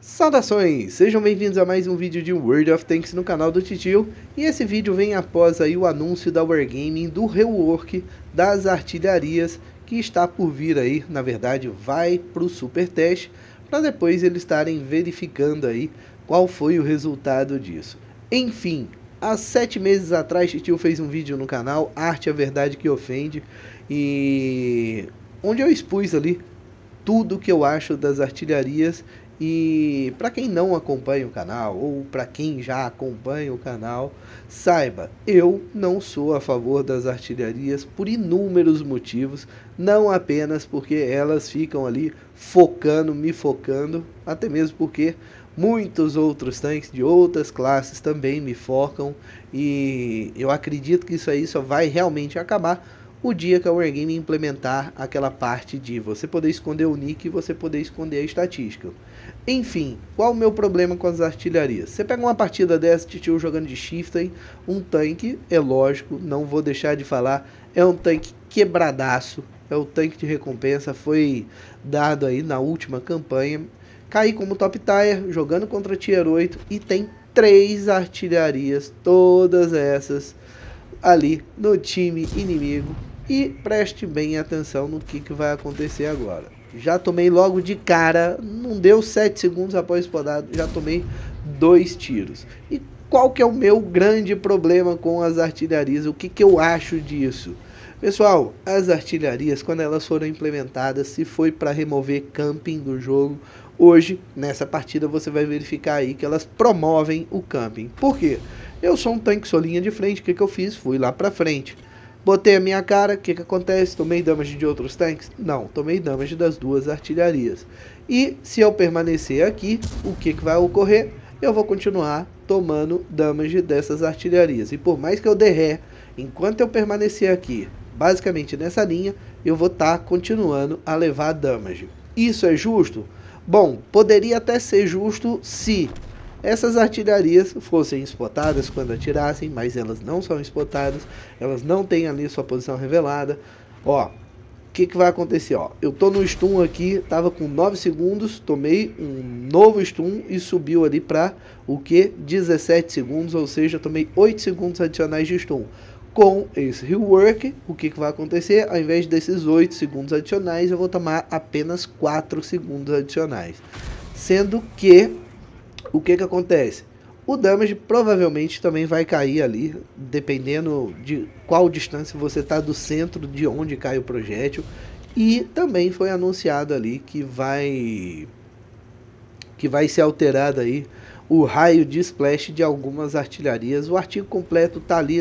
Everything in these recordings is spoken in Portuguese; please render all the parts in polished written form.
Saudações! Sejam bem-vindos a mais um vídeo de World of Tanks no canal do Titio. E esse vídeo vem após aí o anúncio da Wargaming do rework das artilharias que está por vir aí, na verdade vai para o super teste, para depois eles estarem verificando aí qual foi o resultado disso. Enfim, há 7 meses atrás Titio fez um vídeo no canal, Arte é a Verdade que Ofende, e onde eu expus ali tudo que eu acho das artilharias. E para quem não acompanha o canal, ou para quem já acompanha o canal, saiba, eu não sou a favor das artilharias por inúmeros motivos, não apenas porque elas ficam ali me focando, até mesmo porque muitos outros tanques de outras classes também me focam, e eu acredito que isso aí só vai realmente acabar o dia que a Wargaming implementar aquela parte de você poder esconder o nick e você poder esconder a estatística. Enfim, qual o meu problema com as artilharias? Você pega uma partida dessa, Titio jogando de Chieftain, um tanque, é lógico, não vou deixar de falar, é um tanque quebradaço, é o tanque de recompensa, foi dado aí na última campanha. Caí como top tier, jogando contra tier 8 e tem 3 artilharias, todas essas ali no time inimigo. E preste bem atenção no que vai acontecer agora. Já tomei logo de cara, não deu 7 segundos após podado, já tomei 2 tiros. E qual que é o meu grande problema com as artilharias? O que eu acho disso? Pessoal, as artilharias, quando elas foram implementadas, se foi para remover camping do jogo, hoje, nessa partida, você vai verificar aí que elas promovem o camping. Por quê? Eu sou um tanque, sou linha de frente, o que eu fiz? Fui lá pra frente. Botei a minha cara, o que acontece? Tomei damage de outros tanques? Não, tomei damage das 2 artilharias. E se eu permanecer aqui, o que vai ocorrer? Eu vou continuar tomando damage dessas artilharias. E por mais que eu dê ré, enquanto eu permanecer aqui, basicamente nessa linha, eu vou estar continuando a levar damage. Isso é justo? Bom, poderia até ser justo se essas artilharias fossem spotadas quando atirassem, mas elas não são spotadas, elas não têm ali sua posição revelada. Ó, o que vai acontecer? Ó, eu tô no stun aqui, tava com 9 segundos, tomei um novo stun e subiu ali para o que? 17 segundos, ou seja, tomei 8 segundos adicionais de stun. Com esse rework, o que vai acontecer? Ao invés desses 8 segundos adicionais, eu vou tomar apenas 4 segundos adicionais. Sendo que o que acontece? O damage provavelmente também vai cair ali, dependendo de qual distância você está do centro de onde cai o projétil. E também foi anunciado ali que vai ser alterado aí o raio de splash de algumas artilharias. O artigo completo está ali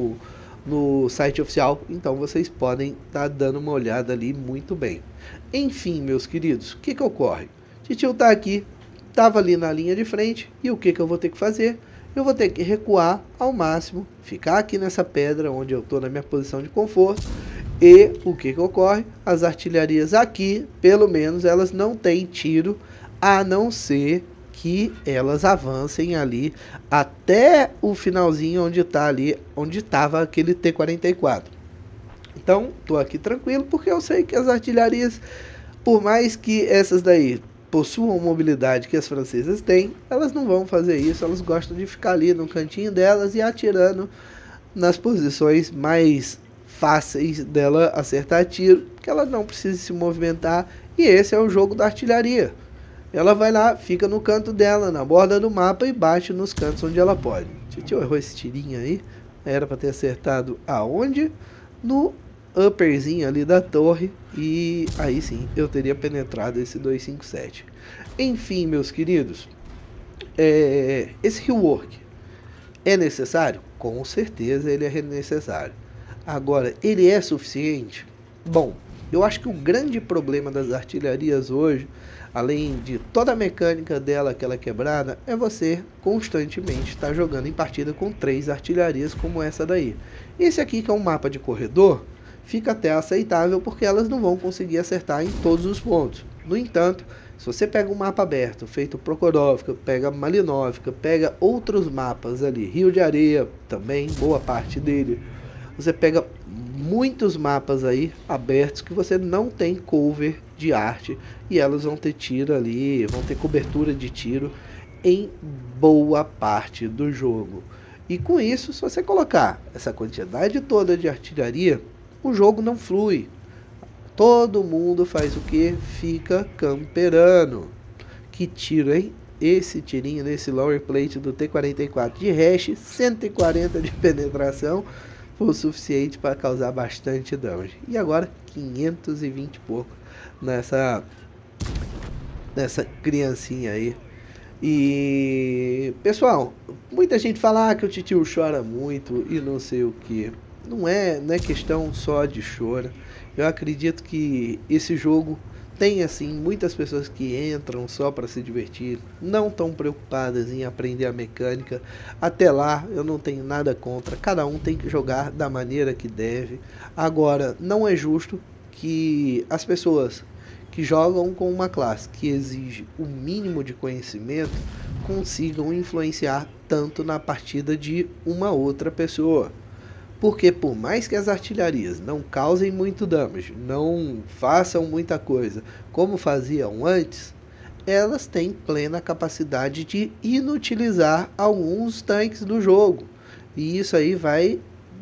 no site oficial, então vocês podem estar dando uma olhada ali muito bem. Enfim, meus queridos, o que ocorre? Titio tá aqui. Estava ali na linha de frente, e o que eu vou ter que fazer? Eu vou ter que recuar ao máximo, ficar aqui nessa pedra onde eu estou na minha posição de conforto. E o que ocorre? As artilharias aqui, pelo menos, elas não têm tiro, a não ser que elas avancem ali até o finalzinho onde está ali, onde estava aquele T-44. Então, estou aqui tranquilo, porque eu sei que as artilharias, por mais que essas daí possuam mobilidade que as francesas têm, elas não vão fazer isso, elas gostam de ficar ali no cantinho delas e atirando nas posições mais fáceis dela acertar tiro, que ela não precisa se movimentar, e esse é o jogo da artilharia. Ela vai lá, fica no canto dela, na borda do mapa, e bate nos cantos onde ela pode. Titio errou esse tirinho aí, era para ter acertado aonde? No upperzinho ali da torre, e aí sim eu teria penetrado esse 257. Enfim, meus queridos, esse rework é necessário? Com certeza ele é necessário. Agora, ele é suficiente? Bom, eu acho que o grande problema das artilharias hoje, além de toda a mecânica dela, aquela quebrada, é você constantemente estar jogando em partida com 3 artilharias como essa daí. Esse aqui, que é um mapa de corredor, fica até aceitável, porque elas não vão conseguir acertar em todos os pontos. No entanto, se você pega um mapa aberto, feito Prokhorovka, pega Malinovka, pega outros mapas ali, Rio de Areia também, boa parte dele, você pega muitos mapas aí abertos que você não tem cover de arte e elas vão ter tiro ali, vão ter cobertura de tiro em boa parte do jogo. E com isso, se você colocar essa quantidade toda de artilharia, o jogo não flui. Todo mundo faz o que? Fica camperando. Que tiro, hein? Esse tirinho nesse lower plate do T-44 de hash, 140 de penetração, foi o suficiente para causar bastante damage. E agora 520 e pouco nessa criancinha aí. E pessoal, muita gente fala que o titio chora muito e não sei o que. Não é questão só de choro. Eu acredito que esse jogo tem assim muitas pessoas que entram só para se divertir, não estão preocupadas em aprender a mecânica. Até lá eu não tenho nada contra, cada um tem que jogar da maneira que deve. Agora, não é justo que as pessoas que jogam com uma classe que exige o mínimo de conhecimento consigam influenciar tanto na partida de uma outra pessoa. Porque por mais que as artilharias não causem muito damage, não façam muita coisa como faziam antes, elas têm plena capacidade de inutilizar alguns tanques do jogo. E isso aí vai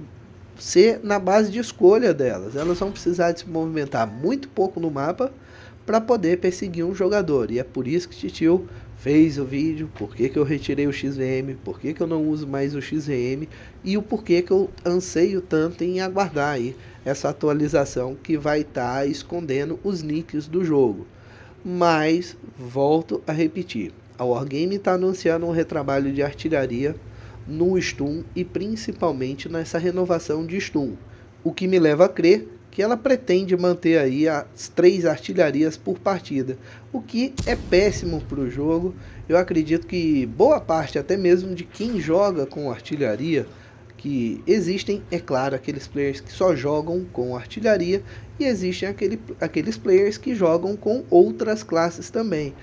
ser na base de escolha delas. Elas vão precisar de se movimentar muito pouco no mapa para poder perseguir um jogador. E é por isso que Titio fez o vídeo, por que eu retirei o XVM, por que eu não uso mais o XVM e o porquê que eu anseio tanto em aguardar aí essa atualização que vai estar escondendo os nicks do jogo. Mas, volto a repetir, a Wargame está anunciando um retrabalho de artilharia no Stun e principalmente nessa renovação de Stun, o que me leva a crer que ela pretende manter aí as 3 artilharias por partida, o que é péssimo para o jogo. Eu acredito que boa parte até mesmo de quem joga com artilharia, que existem, é claro, aqueles players que só jogam com artilharia e existem aqueles players que jogam com outras classes também,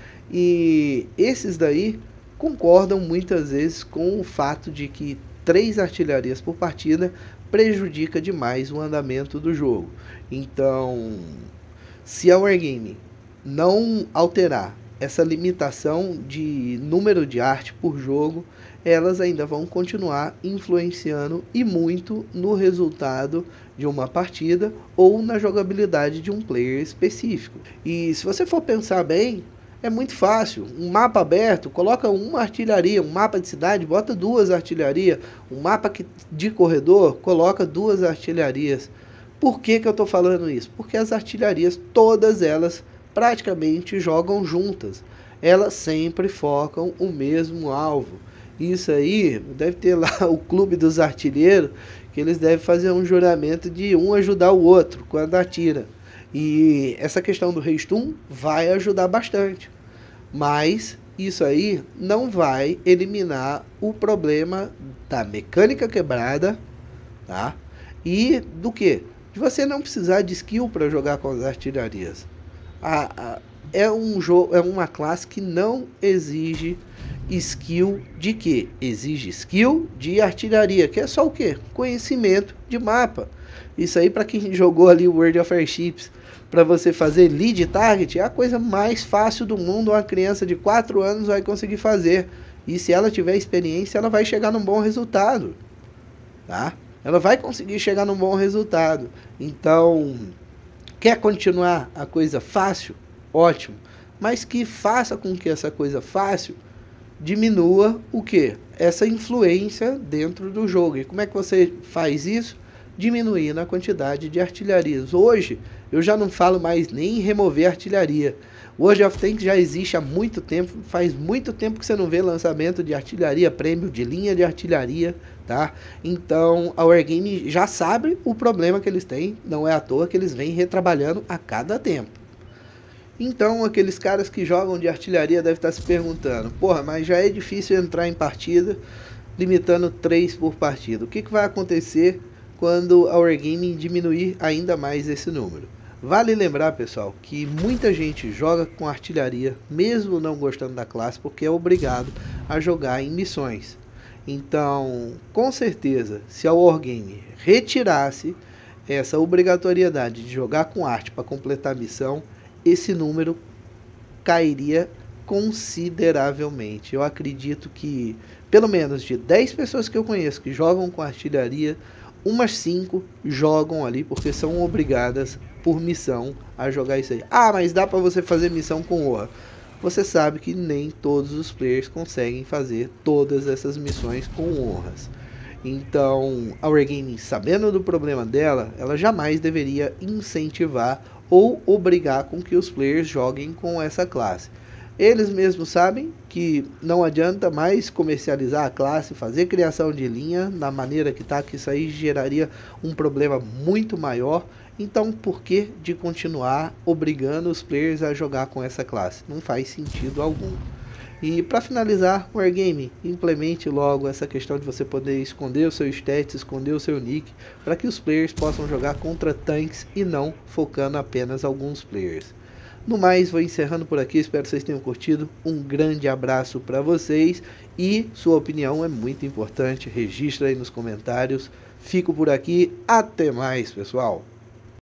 e esses daí concordam muitas vezes com o fato de que 3 artilharias por partida prejudica demais o andamento do jogo. Então, se a Wargame não alterar essa limitação de número de arte por jogo, elas ainda vão continuar influenciando e muito no resultado de uma partida ou na jogabilidade de um player específico. E se você for pensar bem, é muito fácil. Um mapa aberto, coloca uma artilharia, um mapa de cidade, bota 2 artilharias. Um mapa de corredor, coloca 2 artilharias. Por que eu estou falando isso? Porque as artilharias, todas elas, praticamente jogam juntas. Elas sempre focam o mesmo alvo. Isso aí, deve ter lá o clube dos artilheiros, que eles devem fazer um juramento de um ajudar o outro quando atira. E essa questão do restun vai ajudar bastante. Mas isso aí não vai eliminar o problema da mecânica quebrada, tá? E do que? De você não precisar de skill para jogar com as artilharias. É um jogo, é uma classe que não exige skill de quê? Exige skill de artilharia, que é só o quê? Conhecimento de mapa. Isso aí, para quem jogou ali o World of Warships, para você fazer lead target, é a coisa mais fácil do mundo. Uma criança de 4 anos vai conseguir fazer. E se ela tiver experiência, ela vai chegar num bom resultado, tá? Ela vai conseguir chegar num bom resultado. Então, quer continuar a coisa fácil? Ótimo. Mas que faça com que essa coisa fácil diminua o que? Essa influência dentro do jogo. E como é que você faz isso? Diminuindo a quantidade de artilharias. Hoje, eu já não falo mais nem em remover artilharia. O World of Tanks já existe há muito tempo. Faz muito tempo que você não vê lançamento de artilharia prêmio, de linha de artilharia, tá? Então, a Wargame já sabe o problema que eles têm. Não é à toa que eles vêm retrabalhando a cada tempo. Então, aqueles caras que jogam de artilharia devem estar se perguntando: porra, mas já é difícil entrar em partida, limitando 3 por partida. O que vai acontecer quando a Wargame diminuir ainda mais esse número? Vale lembrar, pessoal, que muita gente joga com artilharia, mesmo não gostando da classe, porque é obrigado a jogar em missões. Então, com certeza, se a Wargame retirasse essa obrigatoriedade de jogar com arte para completar a missão, esse número cairia consideravelmente. Eu acredito que pelo menos de 10 pessoas que eu conheço que jogam com artilharia, umas 5 jogam ali porque são obrigadas por missão a jogar isso aí. Ah, mas dá pra você fazer missão com honra. Você sabe que nem todos os players conseguem fazer todas essas missões com honras. Então, a Wargaming, sabendo do problema dela, ela jamais deveria incentivar ou obrigar com que os players joguem com essa classe. Eles mesmos sabem que não adianta mais comercializar a classe, fazer criação de linha na maneira que está, que isso aí geraria um problema muito maior. Então, por que de continuar obrigando os players a jogar com essa classe? Não faz sentido algum. E para finalizar, Wargaming, implemente logo essa questão de você poder esconder o seu stats, esconder o seu nick, para que os players possam jogar contra tanques e não focando apenas alguns players. No mais, vou encerrando por aqui, espero que vocês tenham curtido, um grande abraço para vocês e sua opinião é muito importante, registra aí nos comentários. Fico por aqui, até mais pessoal!